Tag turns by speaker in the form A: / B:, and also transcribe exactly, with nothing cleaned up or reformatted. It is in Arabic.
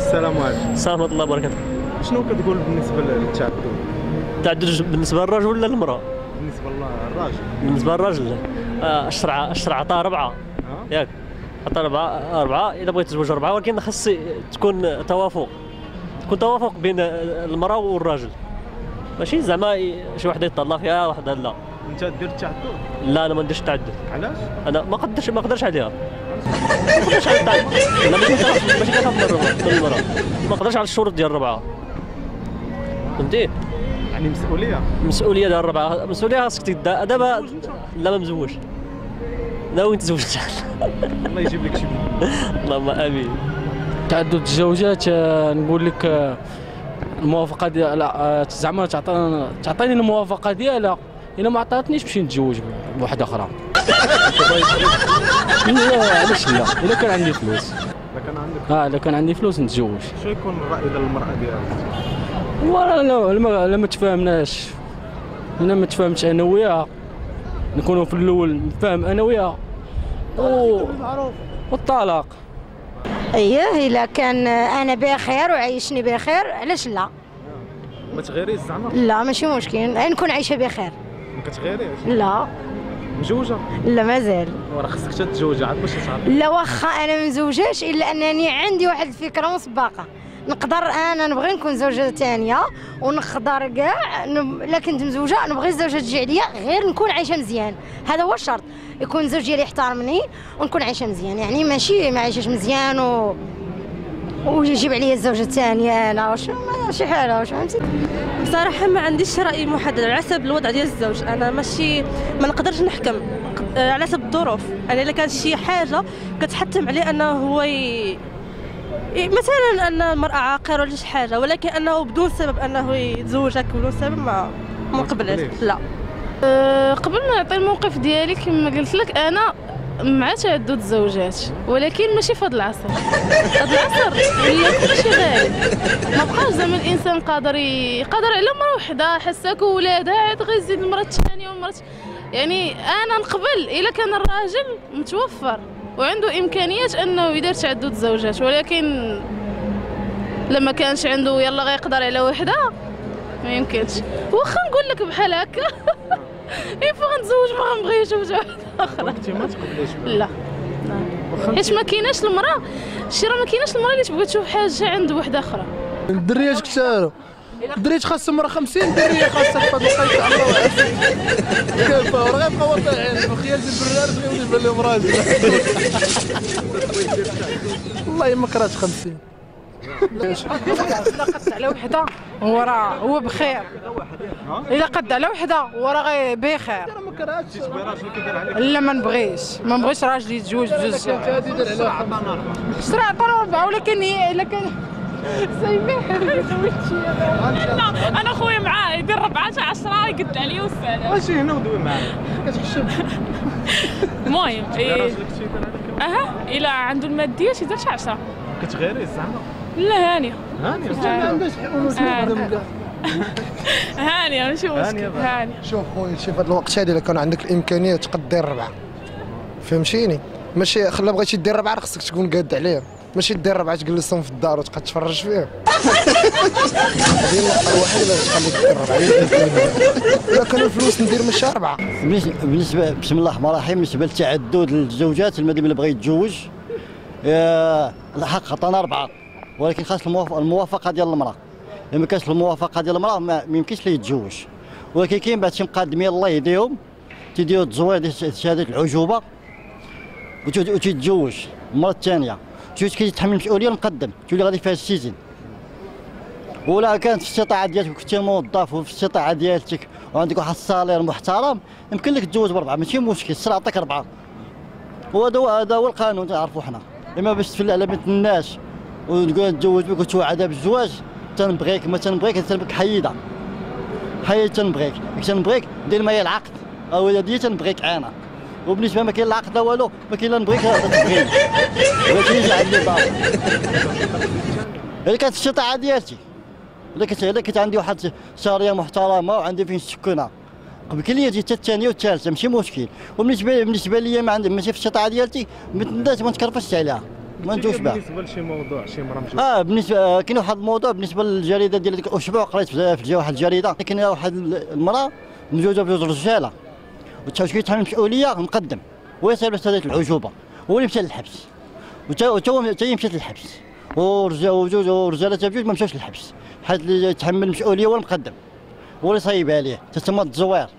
A: السلام عليكم.
B: السلام ورحمة الله وبركاته.
A: شنو كتقول بالنسبه للتعدد؟
B: التعدد بالنسبة للراجل ولا للمرأة؟
A: بالنسبه للراجل.
B: بالنسبة للراجل آه، الشرع الشرع عطاه أربعة ياك، عطاه أربعة أربعة إذا بغيت تزوج أربعة، ولكن خاص تكون توافق، تكون توافق بين المرأة والراجل، ماشي زعما شي وحدة يطلع فيها وحدة لا.
A: انت دير التعدد؟
B: لا أنا ما نديرش التعدد.
A: علاش؟
B: أنا ما قدرش ما قدرش عليها. ما نقدرش على التعدد. لا ماشي كنخاف ماشي كنخاف من المرأة، ما نقدرش على الشروط ديال الربعة. فهمتي؟
A: يعني مسؤوليه؟
B: مسؤوليه ديال الربعه، مسؤوليه خاصك تدا دابا. لا ما مزوج، ناوي نتزوج ان شاء الله.
A: الله يجيب لك شي بنت.
B: اللهم امين.
C: تعدد الزوجات آه، نقول لك آه، الموافقه ديالها زعما تعطيني تعطيني الموافقه ديالها، الا ما عطاتنيش نمشي نتزوج بواحده اخرى. لا علاش لا؟ الا كان عندي فلوس.
A: اذا كان عندك
C: اه الا كان عندي فلوس نتزوج.
A: شنو يكون الراي ديال المراه ديالك؟
C: ولا لا لا ما تفاهمناش، انا ما تفاهمتش انا وياها، نكونوا في الاول نتفاهم انا وياها و... والطلاق.
D: اييه الا كان انا بخير وعايشني بخير علاش لا؟
A: ما تغيريش زعما؟
D: لا ماشي مشكل، نكون عايشه بخير.
A: ما كتغيريش؟
D: لا
A: مزوجه؟
D: لا مازال.
A: وراه خصك تتزوجي عاد باش تعرفي.
D: لا واخا انا ما مزوجاش، الا انني عندي واحد الفكره مسبقه، نقدر انا نبغي نكون زوجه ثانيه ونقدر كاع نب... لا كنت مزوجه نبغي الزوجه تجي عليا غير نكون عايشه مزيان، هذا هو الشرط، يكون الزوج ديالي يحترمني ونكون عايشه مزيان، يعني ماشي ما عايشاش مزيان و ويجيب عليا الزوجه الثانيه انا واش شي حاله واش فهمتي.
E: بصراحه ما عنديش راي محدد على حسب الوضع ديال الزوج، انا ماشي ما نقدرش نحكم على حسب الظروف، انا الا كانت شي حاجه كتحتم عليه انه هو ي... مثلا ان المراه عاقره ولا شي حاجه، ولكن انه بدون سبب انه يتزوجك بدون سبب ما ما نقبلهاش. لا
F: أه قبل ما نعطي الموقف ديالي كما قلت لك انا مع تعدد الزوجات، ولكن ماشي في هذا العصر. هذا العصر ولا كلشي غالي، ما بقاش زعما الانسان قادر يقدر على مرة وحده حساك وولادها عاد غيزيد المرة الثانيه والمرة، يعني انا نقبل الا كان الراجل متوفر وعنده امكانيات انه يدير تعدد الزوجات، ولكن لما كانش عنده يلا غيقدر على وحده ما يمكنش. واخا نقول لك بحال هكا يفوق نتزوج ما غنبغيش وحده اخرى.
A: انت ما تقبليش؟
F: لا حيت ما كايناش المراه، شي راه ما كايناش المراه اللي تبغي تشوف حاجه عند وحده اخرى.
G: الدريات كثاروا، الدريات خاصهم راه خمسين دريه خاصك في هذا الوقيته. الله يعافيك كيف راه غيبقى واقعين الخيال ديال البرارس غيولي يبان لهم راجل. والله ما كرهتش خمسين.
H: إلا قد على وحده هو راه هو بخير، إلا قد على وحده هو راه غير بخير. لا ما نبغيش ما نبغيش راجل يتزوج بجوج. شرا عطانا أربعة، ولكن هي إلا كان سايبين
F: لا انا خويا معاه يدير ربعة حتى عشرة يقد عليا والسلام.
A: ماشي هنا ودوي معاه كتحشم.
F: المهم اها الا عنده الماديات يدير شي عشرة.
A: كتغيري زعما؟
F: لا هانيه
A: هانيه
G: ما عندهاش حلول.
F: هانيه ماشي مشكل هانيه.
G: شوف خويا شي في هذا الوقت هذا الا كان عندك الامكانيه تقد دير ربعه، فهمتيني؟ ماشي خلا بغيتي دير ربعه خصك تكون قاد عليها، ماشي دير ربعه تجلسهم في الدار وتبقى تفرج فيهم. هذه اللقطه الوحيده اللي تخليك دير ربعه هي الامكانيه. الا كان الفلوس ندير ماشي اربعه.
I: بالنسبه بسم الله الرحمن الرحيم، بالنسبه للتعدد الزوجات المدام اللي بغى يتزوج الحق عطانا اربعه، ولكن خاص الموافقه ديال المراه. الا ما كانش الموافقه ديال المراه ما يمكنش ليه يتزوج. ولكن كاين بعض شي مقادمين الله يهديهم تيديروا التزوير ديال شهاده العجوبه وتيتزوج المره الثانيه، تولي كيتحمل المسؤوليه المقدم، تولي غادي فيها السجن. ولا كانت في الاستطاعه ديالك كنتي موظف وفي الاستطاعه ديالتك وعندك واحد الصالير محترم يمكن لك تزوج باربعه ماشي مشكل، السر عطاك اربعه. وهذا هو هذا هو القانون تعرفوا حنا، اما باش تفل على بنت الناس وتقول نتزوج بك وتوعدها بالزواج تنبغيك ما تنبغيك تنبغيك حيدها حيد تنبغيك تنبغيك دير معايا العقد او هذه تنبغيك انا. وبالنسبه ما كاين لا عقد لا والو ما كاين لا نبغيك لا تبغيني بغيتي يجي عندي بابا. الا كانت الاستطاعه ديالتي الا كنت الا كنت عندي واحد شاريه محترمه وعندي فين نسكنها قبل كل يجي حتى الثانيه والثالثه ماشي مشكل. وبالنسبه بالنسبه لي ما عندي ماشي في الاستطاعه ديالتي ما تنداش ما نتكرفش عليها ما نجوش بها.
A: بالنسبه لشي موضوع شي مراه مجوجه
I: اه بالنسبه كاين واحد الموضوع بالنسبه للجريده ديال ديك الاسبوع قريت في في واحد الجريده كاين واحد المراه مزوجه بجوج رجاله وتا كيتحمل المسؤوليه مقدم ويصير له سداد العجوبه هو اللي مشى للحبس وتا هي مشات للحبس ورجال وجوج ورجالاتها بجوج ما مشاوش للحبس حيت اللي يتحمل المسؤوليه هو المقدم هو اللي صايب عليه تسمى التزوير